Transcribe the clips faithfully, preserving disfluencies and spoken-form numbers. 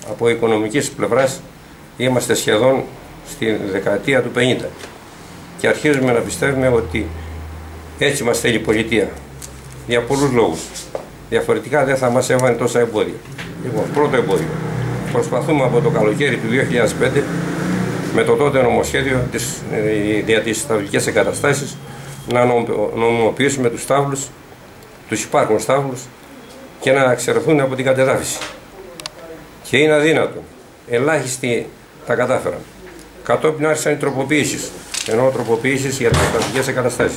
Από οικονομικής πλευράς είμαστε σχεδόν στη δεκαετία του πενήντα και αρχίζουμε να πιστεύουμε ότι έτσι μας θέλει η πολιτεία, για πολλούς λόγους. Διαφορετικά δεν θα μας έβανε τόσα εμπόδια. Λοιπόν, πρώτο εμπόδιο. Προσπαθούμε από το καλοκαίρι του δύο χιλιάδες πέντε με το τότε νομοσχέδιο της, για τις σταυλικές εγκαταστάσεις να νομιμοποιήσουμε τους στάβλους, τους υπάρχουν στάβλους και να εξαιρεθούν από την κατεδάφιση. Και είναι αδύνατο. Ελάχιστοι τα κατάφεραν. Κατόπιν άρχισαν οι τροποποιήσεις, ενώ τροποποιήσεις για τις σταυλικές εγκαταστάσεις.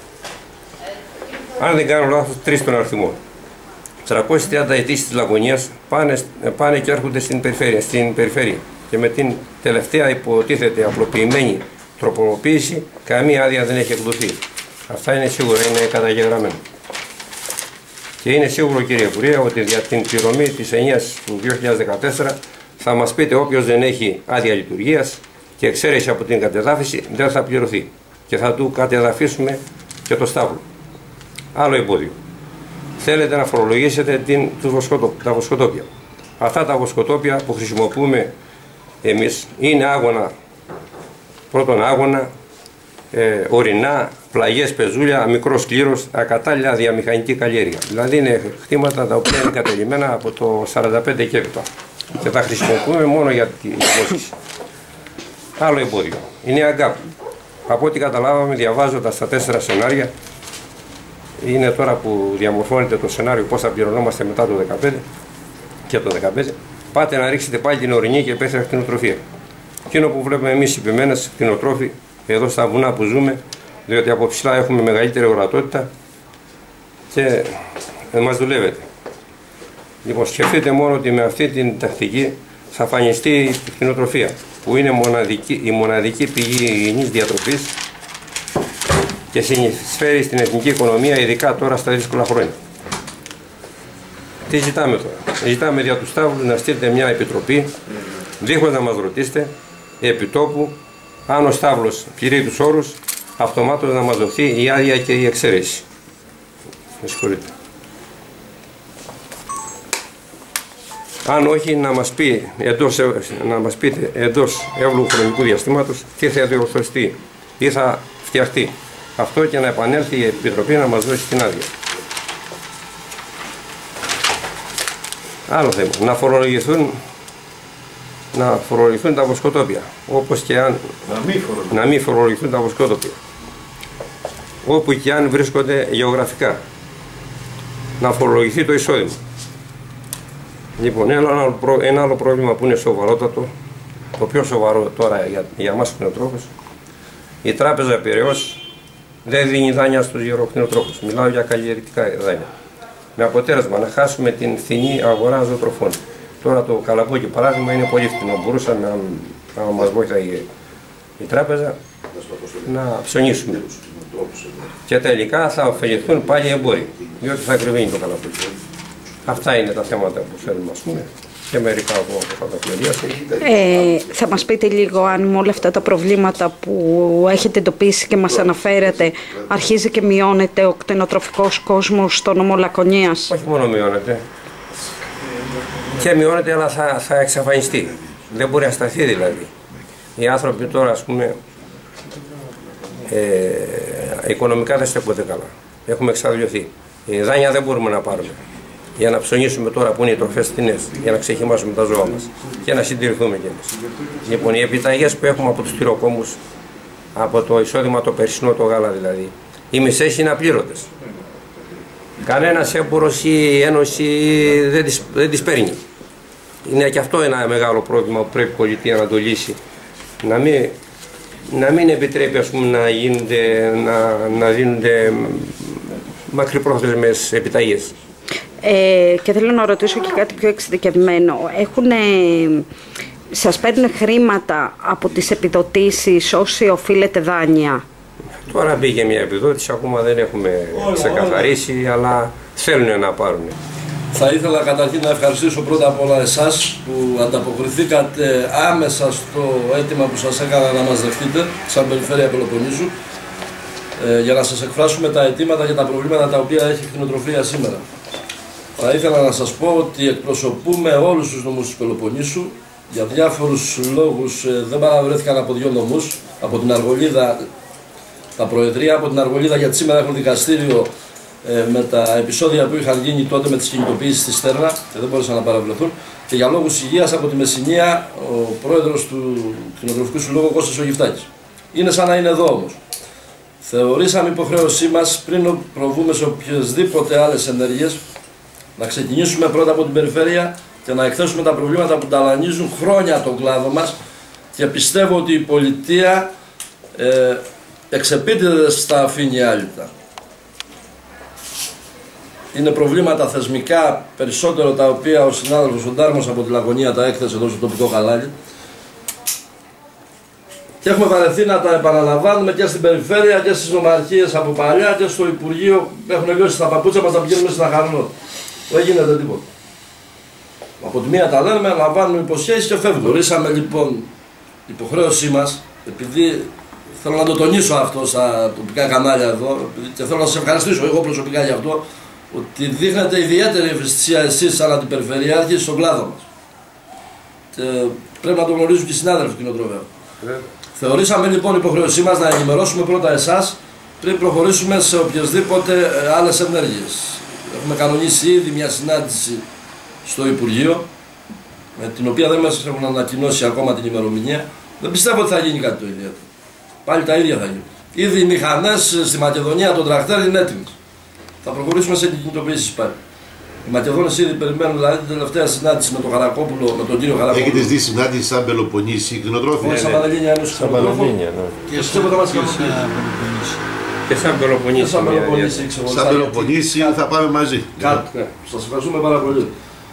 Αν δεν κάνω λάθος, τρεις των αριθμών. τριακόσιες τριάντα αιτήσεις της Λαγωνίας πάνε, πάνε και έρχονται στην περιφέρεια, στην περιφέρεια. Και με την τελευταία υποτίθεται απλοποιημένη τροποποίηση, καμία άδεια δεν έχει εκδοθεί. Αυτά είναι σίγουρα, είναι καταγεγραμμένα. Και είναι σίγουρο, κύριε Υπουργέ, ότι για την πληρωμή της ενιαίας του δύο χιλιάδες δεκατέσσερα θα μας πείτε όποιος δεν έχει άδεια λειτουργίας και εξαίρεση από την κατεδάφιση δεν θα πληρωθεί. Και θα του κατεδαφίσουμε και το στάβλο. Άλλο εμπόδιο. Θέλετε να φορολογήσετε την, τα βοσκοτόπια. Αυτά τα βοσκοτόπια που χρησιμοποιούμε εμείς είναι άγωνα, πρώτον άγωνα, ε, ορεινά, πλαγιές πεζούλια, μικρός κλήρος, ακατάλληλα διαμηχανική καλλιέργεια. Δηλαδή είναι χτήματα τα οποία είναι κατελημένα από το σαράντα πέντε και έπειτα και τα χρησιμοποιούμε μόνο για την υπόσχεση. Άλλο εμπόδιο. Είναι η ΑΓΚΑΠ. Από ό,τι καταλάβαμε, διαβάζοντας τα τέσσερα σενάρια, είναι τώρα που διαμορφώνεται το σενάριο πώς θα πληρωνόμαστε μετά το δεκαπέντε και το δεκαπέντε, πάτε να ρίξετε πάλι την ορεινή και υπαίθρια κτηνοτροφία. Εκείνο που βλέπουμε εμείς οι επιμένες κτηνοτρόφοι εδώ στα βουνά που ζούμε, διότι από ψηλά έχουμε μεγαλύτερη ορατότητα και μας δουλεύετε. Λοιπόν, σκεφτείτε μόνο ότι με αυτή την τακτική θα φανιστεί η κτηνοτροφία, που είναι μοναδική, η μοναδική πηγή υγιεινής διατροφής και συνεισφέρει στην εθνική οικονομία, ειδικά τώρα στα δύσκολα χρόνια. Τι ζητάμε τώρα? Ζητάμε για τους στάβλους να στείλετε μια επιτροπή, δίχως να μας ρωτήσετε, επιτόπου, αν ο στάβλος πληρεί τους όρους, αυτομάτως να μας δοθεί η άδεια και η εξαίρεση. Με συγχωρείτε. Αν όχι, να μας, πει, εντός, να μας πείτε εντός εύλογου χρονικού διαστήματος τι θα διορθωστεί ή θα φτιαχτεί. Αυτό και να επανέλθει η Επιτροπή να μας δώσει την άδεια. Άλλο θέμα. Να φορολογηθούν, να φορολογηθούν τα βοσκοτόπια. Όπως και αν να μην φορολογηθούν, να μην φορολογηθούν τα βοσκοτόπια. Όπου και αν βρίσκονται γεωγραφικά. Να φορολογηθεί το εισόδημα. Λοιπόν, ένα άλλο, προ, ένα άλλο πρόβλημα που είναι σοβαρότατο, το πιο σοβαρό τώρα για, για εμάς τους κτηνοτρόφους, η Τράπεζα Πειραιώς δεν δίνει δάνεια στους γεωκτηνοτρόφους. Μιλάω για καλλιεργητικά δάνεια. Με αποτέλεσμα να χάσουμε την φθηνή αγορά ζωοτροφών. Τώρα το καλαμπόκι παράδειγμα είναι πολύ φθηνό. Μπορούσαμε, αν, αν μας βοηθάει η, η τράπεζα, να ψωνίσουμε. Και τελικά θα ωφεληθούν πάλι οι εμπόροι, διότι θα ακριβίνει το καλαμπόκι. Αυτά είναι τα θέματα που θέλουμε, ας πούμε, και μερικά από θα τα πληριάσω. Ε, θα μας πείτε λίγο αν με όλα αυτά τα προβλήματα που έχετε εντοπίσει και μας αναφέρετε, αρχίζει και μειώνεται ο κτηνοτροφικός κόσμος στο νομό Λακωνίας? Όχι μόνο μειώνεται, και μειώνεται, αλλά θα, θα εξαφανιστεί. Δεν μπορεί να σταθεί δηλαδή. Οι άνθρωποι τώρα, ας πούμε, ε, οικονομικά δεν στέκονται καλά. Έχουμε εξαντληθεί. Οι δάνεια δεν μπορούμε να πάρουμε για να ψωνίσουμε τώρα που είναι οι τροφές φθηνές, για να ξεχυμάσουμε τα ζώα μας και να συντηρηθούμε κι εμείς. Λοιπόν, οι επιταγές που έχουμε από τους τυροκόμους, από το εισόδημα το περσινό, το γάλα δηλαδή, οι μισές είναι απλήρωτες. Κανένας έμπορος ή ένωση δεν τις, δεν τις παίρνει. Είναι και αυτό ένα μεγάλο πρόβλημα που πρέπει η πολιτεία να το λύσει. Να μην, να μην επιτρέπει, ας πούμε, να, γίνονται, να, να δίνονται μακρυπρόθεσμες επιταγές. Ε, και θέλω να ρωτήσω και κάτι πιο εξειδικευμένο. Έχουνε, σας παίρνουν χρήματα από τις επιδοτήσεις όσοι οφείλετε δάνεια? Τώρα μπήκε μια επιδότηση, ακόμα δεν έχουμε ξεκαθαρίσει, αλλά θέλουν να πάρουν. Θα ήθελα καταρχήν να ευχαριστήσω πρώτα απ' όλα εσάς που ανταποκριθήκατε άμεσα στο αίτημα που σας έκανα να μας δεχτείτε σαν Περιφέρεια Πελοποννήσου, ε, για να σας εκφράσουμε τα αιτήματα και τα προβλήματα τα οποία έχει η κτηνοτροφία σήμερα. Θα ήθελα να σας πω ότι εκπροσωπούμε όλους τους νομούς του Πελοποννήσου. Για διάφορους λόγους δεν παραβρέθηκαν από δύο νομούς, από την Αργολίδα, τα Προεδρία, από την Αργολίδα, γιατί σήμερα έχουν δικαστήριο ε, με τα επεισόδια που είχαν γίνει τότε με τις κινητοποιήσεις στη Στέρνα και δεν μπόρεσαν να παραβλεφθούν. Και για λόγους υγείας από τη Μεσσηνία, ο πρόεδρος του Κτηνοτροφικού Συλλόγου, Κώστας ο Γιφτάκης. Είναι σαν να είναι εδώ όμως. Θεωρήσαμε υποχρέωσή μας πριν προβούμε σε οποιασδήποτε άλλες ενέργειες να ξεκινήσουμε πρώτα από την περιφέρεια και να εκθέσουμε τα προβλήματα που ταλανίζουν χρόνια τον κλάδο μας, και πιστεύω ότι η πολιτεία ε, εξεπίτηδε στα αφήνει άλυτα. Είναι προβλήματα θεσμικά περισσότερο, τα οποία ο συνάδελφος ο Ντάρμος από τη Λαγωνία τα έκθεσε εδώ στο τοπικό κανάλι, και έχουμε βαρεθεί να τα επαναλαμβάνουμε και στην περιφέρεια και στις νομαρχίες από παλιά και στο Υπουργείο. Έχουν λιώσει τα παπούτσια μας να πηγαίνουμε στην Αχαρνό. Δεν γίνεται τίποτα. Από τη μία τα λέμε, λαμβάνουμε υποσχέσεις και φεύγουμε. Ορίσαμε λοιπόν υποχρέωσή μας, επειδή θέλω να το τονίσω αυτό στα τοπικά κανάλια εδώ, και θέλω να σας ευχαριστήσω εγώ προσωπικά για αυτό, ότι δείχνετε ιδιαίτερη ευαισθησία εσείς σαν αντιπεριφερειάρχη στον κλάδο μας. Και πρέπει να το γνωρίζουν και οι συνάδελφοι κτηνοτρόφων. Θεωρήσαμε λοιπόν υποχρέωσή μας να ενημερώσουμε πρώτα εσάς πριν προχωρήσουμε σε οποιασδήποτε άλλες ενέργειες. Έχουμε κανονίσει ήδη μια συνάντηση στο Υπουργείο, με την οποία δεν μας έχουν ανακοινώσει ακόμα την ημερομηνία. Δεν πιστεύω ότι θα γίνει κάτι το ιδιαίτερο. Πάλι τα ίδια θα γίνει. Ήδη οι μηχανές στη Μακεδονία των τρακτέρ είναι έτοιμες. Θα προχωρήσουμε σε κινητοποιήσεις πάλι. Οι Μακεδόνες ήδη περιμένουν, δηλαδή την τελευταία συνάντηση με τον Χαρακόπουλο, με τον κύριο Χαρακόπουλο. Έχετε δει συνάντηση σαν Πελοποννήσι κτηνοτρόφοι? Όχι, σαν Πανελλήνια Ένωση Κτηνοτρόφων. Και πιστεύω θα μας ικανοποιήσει. Και σαν Πελοποννήσι. Σαν Πελοποννήσι θα πάμε μαζί. Σας ευχαριστούμε πάρα πολύ.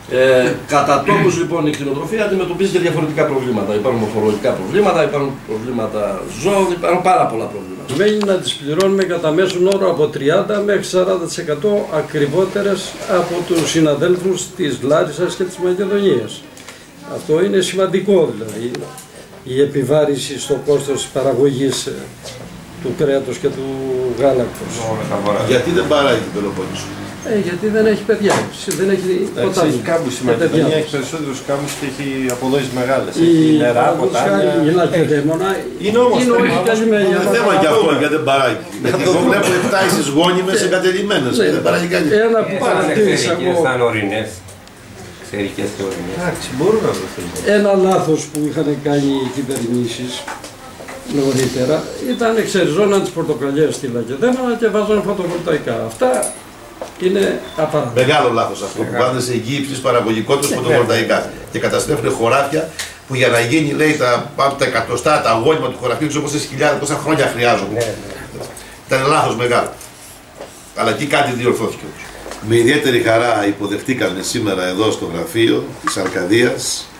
Ε, κατά τόπους λοιπόν η κτηνοτροφία αντιμετωπίζει και διαφορετικά προβλήματα. Υπάρχουν μορφολογικά προβλήματα, υπάρχουν προβλήματα ζώων, υπάρχουν πάρα πολλά προβλήματα. Μένει να τις πληρώνουμε κατά μέσον όρο από τριάντα μέχρι σαράντα τοις εκατό ακριβότερες από τους συναδέλφους της Λάρισσας και της Μακεδονίας. Αυτό είναι σημαντικό, δηλαδή η επιβάρηση στο κόστος παραγωγής του κρέατος και του γάλακτος. Γιατί δεν παράγει την Πελοπόννησο? Ε, γιατί δεν έχει παιδιά, δεν έχει ποτάμι. Έχει κάμπους, η Μακεδονία έχει περισσότερους κάμπους και έχει αποδόσεις μεγάλες. Η έχει νερά, ποτάμια. Η Λακεδαίμονα είναι όμως είναι όχι καλυμμένη. Είναι θέμα και αυτό, γιατί δεν παράγει. Γιατί εγώ βλέπω εφτά εις γόνιμες εγκατελειμμένες. Δεν παράγει κανείς. Ένα που παρατήρησα εγώ. Σαν ορεινές. Ξερικές και ορεινές. Εντάξει, μπορούν να βρεθούν. Ένα λάθος που είχαν κάνει οι κυβερνήσεις νωρίτερα ήταν εξεριζώναν τις πορτοκαλιές στη Λακεδαίμονα και βάζαν φωτοβολταϊκά. Αυτά είναι απαράδεκτο. Μεγάλο λάθος αυτό που βάζουν σε γη υψηλής παραγωγικότητας φωτοβολταϊκά και καταστρέφουν χωράφια που για να γίνει, λέει, τα, τα εκατοστά, τα αγώνιμα του χωραφιού, ξέρω πόσες χιλιάδες, πόσα χρόνια χρειάζονται. Ήταν λάθος μεγάλο. Αλλά εκεί κάτι διορθώθηκε. Με ιδιαίτερη χαρά υποδεχτήκαμε σήμερα εδώ στο γραφείο της Αρκαδίας,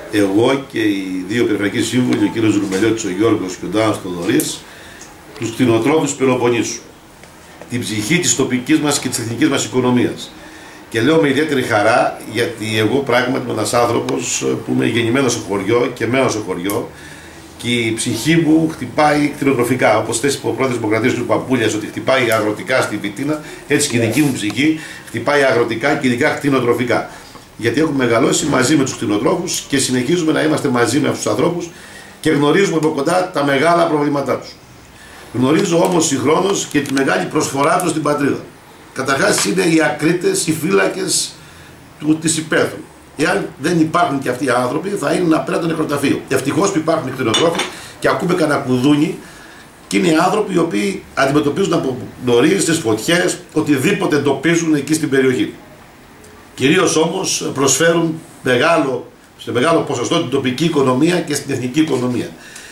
εγώ και οι δύο περιφερειακοί σύμβουλοι, ο κύριος Ρουμελιώτης, ο Γιώργος και ο Ντάνος Θοδωρής, τους κτηνοτρόφους του Πελοποννήσου, την ψυχή της τοπικής μας και της εθνικής μας οικονομίας. Και λέω με ιδιαίτερη χαρά, γιατί εγώ πράγματι είμαι ένας άνθρωπος που είμαι γεννημένος στο χωριό και μένω στο χωριό, και η ψυχή μου χτυπάει κτηνοτροφικά. Όπως θες ο πρόεδρος της Δημοκρατίας του Παπούλιας ότι χτυπάει αγροτικά στη Βιτίνα, έτσι και η δική μου ψυχή χτυπάει αγροτικά και ειδικά κτηνοτροφικά. Γιατί έχουμε μεγαλώσει μαζί με τους κτηνοτρόφους και συνεχίζουμε να είμαστε μαζί με αυτούς τους ανθρώπους και γνωρίζουμε από κοντά τα μεγάλα προβλήματά τους. Γνωρίζω όμως συγχρόνως και τη μεγάλη προσφορά τους στην πατρίδα. Καταρχάς είναι οι ακρίτες, οι φύλακες της υπαίθρου. Εάν δεν υπάρχουν και αυτοί οι άνθρωποι, θα είναι ένα απέραντο νεκροταφείο. Ευτυχώς που υπάρχουν οι κτηνοτρόφοι και ακούμε κανένα κουδούνι, και είναι οι άνθρωποι οι οποίοι αντιμετωπίζουν από νωρίς τις φωτιές, οτιδήποτε εντοπίζουν εκεί στην περιοχή. Κυρίως όμως προσφέρουν μεγάλο, σε μεγάλο ποσοστό την τοπική οικονομία και στην εθνική οικονομία.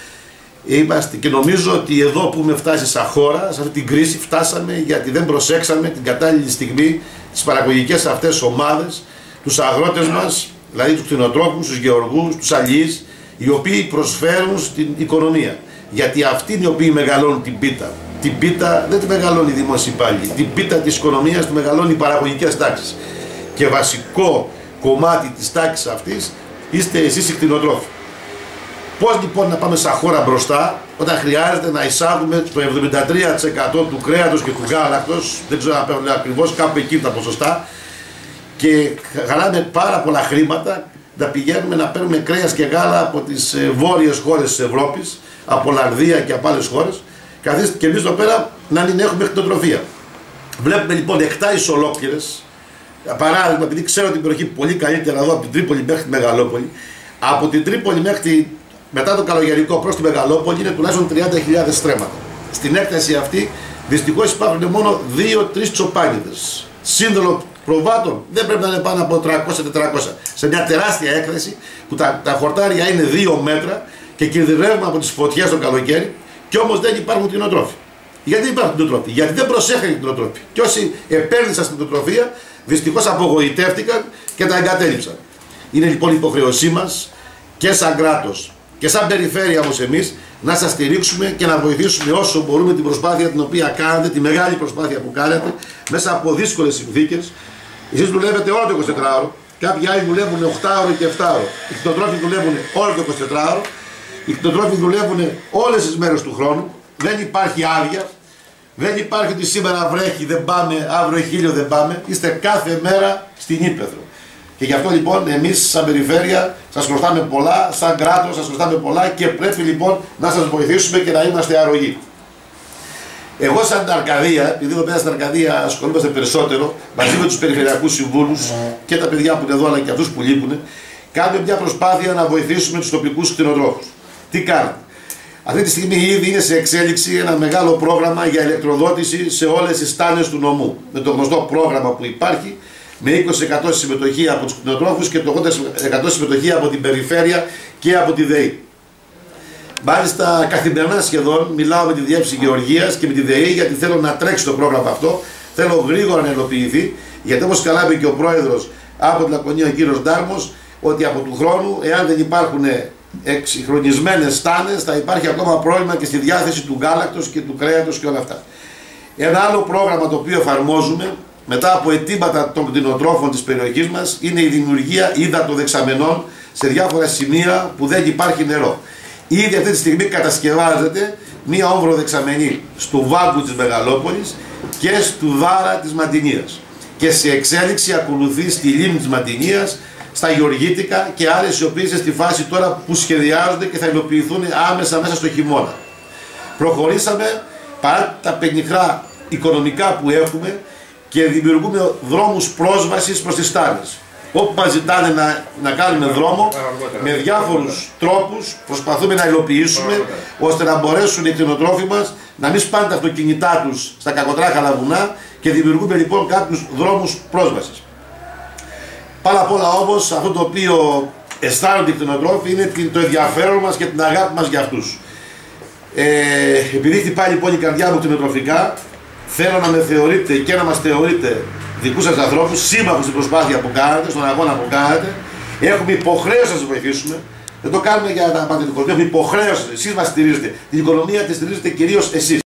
Είμαστε, και νομίζω ότι εδώ που έχουμε φτάσει σαν χώρα, σε αυτή την κρίση, φτάσαμε γιατί δεν προσέξαμε την κατάλληλη στιγμή τις παραγωγικές αυτές ομάδες, τους αγρότες μας, δηλαδή τους κτηνοτρόφους, τους γεωργούς, τους αλληλείς, οι οποίοι προσφέρουν στην οικονομία. Γιατί αυτοί είναι οι οποίοι μεγαλώνουν την πίτα. Την πίτα δεν τη μεγαλώνει η δημόσια υπάλληλη. Την πίτα της οικονομίας τη μεγαλώνει οι παραγωγικές τάξεις. Και βασικό κομμάτι της τάξης αυτής είστε εσείς οι κτηνοτρόφοι. Πώς λοιπόν να πάμε σαν χώρα μπροστά όταν χρειάζεται να εισάγουμε το εβδομήντα τρία τοις εκατό του κρέατος και του γάλακτος, δεν ξέρω να παίρνω ακριβώς, κάπου εκεί τα ποσοστά, και χαλάμε πάρα πολλά χρήματα να πηγαίνουμε να παίρνουμε κρέας και γάλα από τις βόρειες χώρες της Ευρώπης, από Ολλανδία και από άλλες χώρες, καθώς και εμείς εδώ πέρα να μην έχουμε κτηνοτροφία. Βλέπουμε λοιπόν εκτάσεις ολόκληρες. Παράδειγμα, επειδή ξέρω την περιοχή πολύ καλύτερα εδώ από την Τρίπολη μέχρι τη Μεγαλόπολη, από την Τρίπολη μέχρι μετά το καλογερικό προς τη Μεγαλόπολη είναι τουλάχιστον τριάντα χιλιάδες στρέμματα. Στην έκταση αυτή δυστυχώς υπάρχουν μόνο δύο τρεις τσοπάνιδες. Σύνολο προβάτων δεν πρέπει να είναι πάνω από τριακόσια με τετρακόσια. Σε μια τεράστια έκταση που τα, τα χορτάρια είναι δύο μέτρα και κινδυνεύουμε από τις φωτιές το καλοκαίρι, και όμως δεν υπάρχουν κτηνοτρόφοι. Γιατί δεν υπάρχουν κτηνοτρόφοι? Γιατί δεν προσέχουν οι κτηνοτρόφοι. Και όσοι επένδυσαν στην κτηνοτροφία δυστυχώς απογοητεύτηκαν και τα εγκατέλειψαν. Είναι λοιπόν υποχρέωσή μας και σαν κράτος και σαν περιφέρεια όμως εμείς να σας στηρίξουμε και να βοηθήσουμε όσο μπορούμε την προσπάθεια την οποία κάνετε, τη μεγάλη προσπάθεια που κάνετε μέσα από δύσκολες συνθήκες. Εσείς δουλεύετε όλο το εικοσιτετράωρο, κάποιοι άλλοι δουλεύουν οκτάωρο και επτάωρο. Οι κτηνοτρόφοι δουλεύουν όλο το εικοσιτετράωρο, οι κτηνοτρόφοι δουλεύουν όλες τις μέρες του χρόνου, δεν υπάρχει άδεια. Δεν υπάρχει ότι σήμερα βρέχει, δεν πάμε, αύριο έχει ήλιο, δεν πάμε. Είστε κάθε μέρα στην Ύπαιθρο. Και γι' αυτό λοιπόν εμείς σαν περιφέρεια σας χρωστάμε πολλά, σαν κράτος σας χρωστάμε πολλά και πρέπει λοιπόν να σας βοηθήσουμε και να είμαστε αρρωγοί. Εγώ σαν Αρκαδία, επειδή εδώ πέρα στην Αρκαδία ασχολούμαστε περισσότερο μαζί με τους περιφερειακούς συμβούλους και τα παιδιά που είναι εδώ αλλά και αυτούς που λείπουν, κάνουμε μια προσπάθεια να βοηθήσουμε τους τοπικούς κτηνοτρόφους. Τι κάνουμε? Αυτή τη στιγμή ήδη είναι σε εξέλιξη ένα μεγάλο πρόγραμμα για ηλεκτροδότηση σε όλες τις στάνες του νομού. Με το γνωστό πρόγραμμα που υπάρχει, με είκοσι τοις εκατό συμμετοχή από τους κτηνοτρόφους και το ογδόντα τοις εκατό συμμετοχή από την περιφέρεια και από τη ΔΕΗ. Μάλιστα, καθημερινά σχεδόν μιλάω με τη Διεύθυνση Γεωργίας και με τη ΔΕΗ γιατί θέλω να τρέξει το πρόγραμμα αυτό. Θέλω γρήγορα να υλοποιηθεί, γιατί όπως καλά είπε και ο πρόεδρος από την Λακωνία, ο κύριος Ντάρμος, ότι από του χρόνου, εάν δεν υπάρχουν εξυγχρονισμένες στάνες, θα υπάρχει ακόμα πρόβλημα και στη διάθεση του γάλακτος και του κρέατος και όλα αυτά. Ένα άλλο πρόγραμμα το οποίο εφαρμόζουμε μετά από αιτήματα των κτηνοτρόφων της περιοχής μας είναι η δημιουργία υδατοδεξαμενών σε διάφορα σημεία που δεν υπάρχει νερό. Ήδη αυτή τη στιγμή κατασκευάζεται μία όμβροδεξαμενή στο Βάγκου της Μεγαλόπολης και στο Δάρα της Μαντινίας. Και σε εξέλιξη ακολουθεί στη Λίμνη της Μαντινίας, στα Γεωργίτικα και άλλες οι οποίες είναι στη φάση τώρα που σχεδιάζονται και θα υλοποιηθούν άμεσα μέσα στο χειμώνα. Προχωρήσαμε παρά τα πενιχρά οικονομικά που έχουμε και δημιουργούμε δρόμους πρόσβασης προς τις στάνες. Όπου μας ζητάνε να, να κάνουμε δρόμο, με διάφορους τρόπους προσπαθούμε να υλοποιήσουμε ώστε να μπορέσουν οι κτηνοτρόφοι μας να μην σπάνε τα αυτοκίνητά τους στα κακοτράχαλα βουνά και δημιουργούμε λοιπόν κάποιους δρόμους πρόσβασης. Πάρα απ' όλα όμως αυτό το οποίο αισθάνονται οι κτηνοτρόφοι είναι το ενδιαφέρον μας και την αγάπη μας για αυτούς. Ε, επειδή χτυπάει λοιπόν η καρδιά μου κτηνοτροφικά, θέλω να με θεωρείτε και να μας θεωρείτε δικούς σας ανθρώπους, σύμμαχους στην προσπάθεια που κάνετε, στον αγώνα που κάνετε. Έχουμε υποχρέωση να σας βοηθήσουμε. Δεν το κάνουμε για να πάτε την οικονομία. Έχουμε υποχρέωση. Εσείς μας στηρίζετε. Την οικονομία τη στηρίζετε κυρίως εσείς.